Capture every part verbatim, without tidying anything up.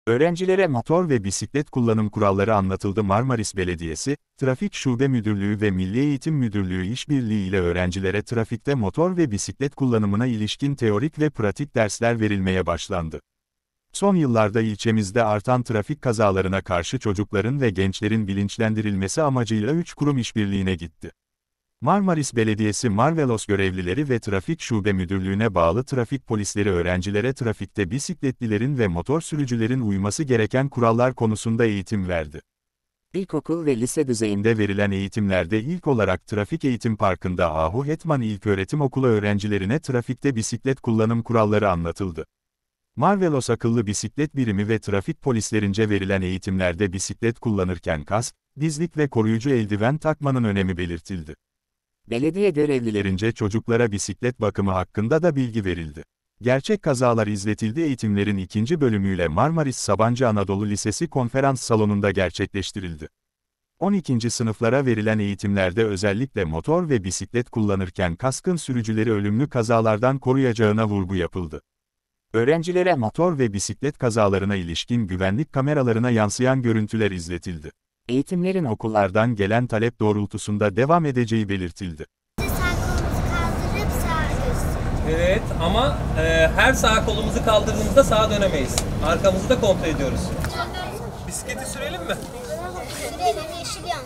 Öğrencilere motor ve bisiklet kullanım kuralları anlatıldı. Marmaris Belediyesi, Trafik Şube Müdürlüğü ve Milli Eğitim Müdürlüğü işbirliği ile öğrencilere trafikte motor ve bisiklet kullanımına ilişkin teorik ve pratik dersler verilmeye başlandı. Son yıllarda ilçemizde artan trafik kazalarına karşı çocukların ve gençlerin bilinçlendirilmesi amacıyla üç kurum işbirliğine gitti. Marmaris Belediyesi Marvelos görevlileri ve Trafik Şube Müdürlüğü'ne bağlı trafik polisleri öğrencilere trafikte bisikletlilerin ve motor sürücülerin uyması gereken kurallar konusunda eğitim verdi. İlkokul ve lise düzeyinde verilen eğitimlerde ilk olarak Trafik Eğitim Parkı'nda Ahu Hetman İlköğretim Okulu öğrencilerine trafikte bisiklet kullanım kuralları anlatıldı. Marvelos akıllı bisiklet birimi ve trafik polislerince verilen eğitimlerde bisiklet kullanırken kask, dizlik ve koruyucu eldiven takmanın önemi belirtildi. Belediye görevlilerince çocuklara bisiklet bakımı hakkında da bilgi verildi. Gerçek kazalar izletildi. Eğitimlerin ikinci bölümüyle Marmaris Sabancı Anadolu Lisesi konferans salonunda gerçekleştirildi. on ikinci sınıflara verilen eğitimlerde özellikle motor ve bisiklet kullanırken kaskın sürücüleri ölümlü kazalardan koruyacağına vurgu yapıldı. Öğrencilere motor ve bisiklet kazalarına ilişkin güvenlik kameralarına yansıyan görüntüler izletildi. Eğitimlerin okullardan gelen talep doğrultusunda devam edeceği belirtildi. Sağ kolumuzu kaldırıp sağa göster. Evet ama e, her sağ kolumuzu kaldırdığımızda sağa dönemeyiz. Arkamızı da kontrol ediyoruz. Bisikleti sürelim mi? Sürelim, yeşil yan.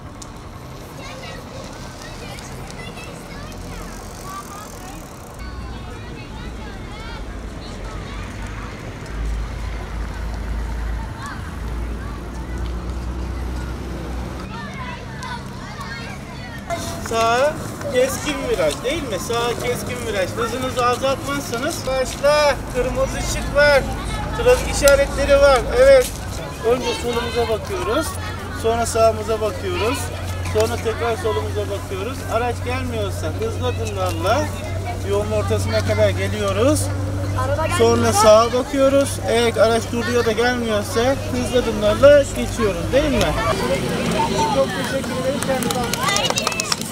Sağa keskin viraj değil mi? Sağa keskin viraj. Hızınızı azaltmazsanız başla. Kırmızı ışık var. Trafik işaretleri var. Evet. Önce solumuza bakıyoruz. Sonra sağımıza bakıyoruz. Sonra tekrar solumuza bakıyoruz. Araç gelmiyorsa hızlı adımlarla yolun ortasına kadar geliyoruz. Sonra sağa bakıyoruz. Eğer araç duruyor da gelmiyorsa hızlı adımlarla geçiyoruz değil mi? Çok teşekkür ederim. Kendinize bakın.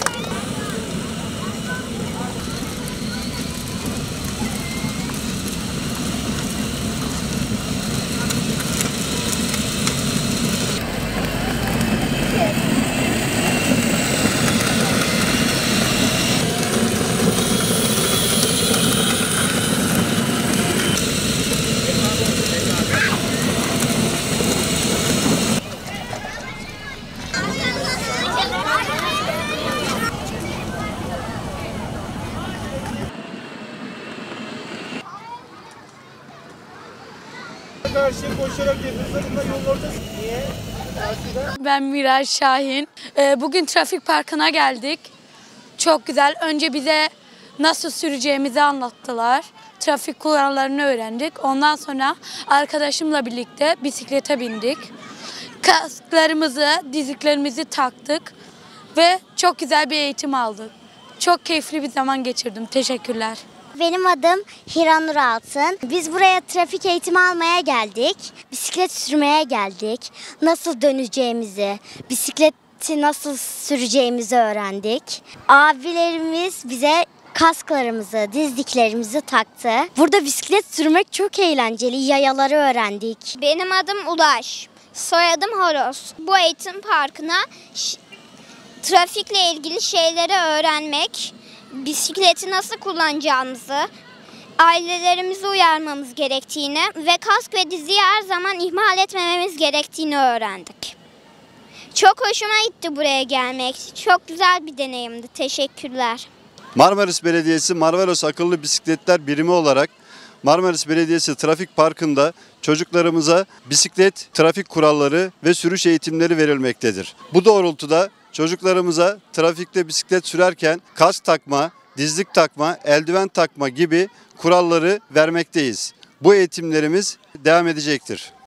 Karşıya koşarak hızlarında yol ortası. Niye? Ben Miray Şahin. Bugün trafik parkına geldik. Çok güzel. Önce bize nasıl süreceğimizi anlattılar. Trafik kurallarını öğrendik. Ondan sonra arkadaşımla birlikte bisiklete bindik. Kasklarımızı, dizliklerimizi taktık ve çok güzel bir eğitim aldık. Çok keyifli bir zaman geçirdim. Teşekkürler. Benim adım Hiranur Altın. Biz buraya trafik eğitimi almaya geldik. Bisiklet sürmeye geldik. Nasıl döneceğimizi, bisikleti nasıl süreceğimizi öğrendik. Abilerimiz bize kasklarımızı, dizliklerimizi taktı. Burada bisiklet sürmek çok eğlenceli. Yayaları öğrendik. Benim adım Ulaş. Soyadım Horoz. Bu eğitim parkına trafikle ilgili şeyleri öğrenmek, bisikleti nasıl kullanacağımızı, ailelerimizi uyarmamız gerektiğini ve kask ve diziyi her zaman ihmal etmememiz gerektiğini öğrendik. Çok hoşuma gitti buraya gelmek. Çok güzel bir deneyimdi. Teşekkürler. Marmaris Belediyesi Marvelos Akıllı Bisikletler Birimi olarak Marmaris Belediyesi Trafik Parkı'nda çocuklarımıza bisiklet, trafik kuralları ve sürüş eğitimleri verilmektedir. Bu doğrultuda çocuklarımıza trafikte bisiklet sürerken kask takma, dizlik takma, eldiven takma gibi kuralları vermekteyiz. Bu eğitimlerimiz devam edecektir.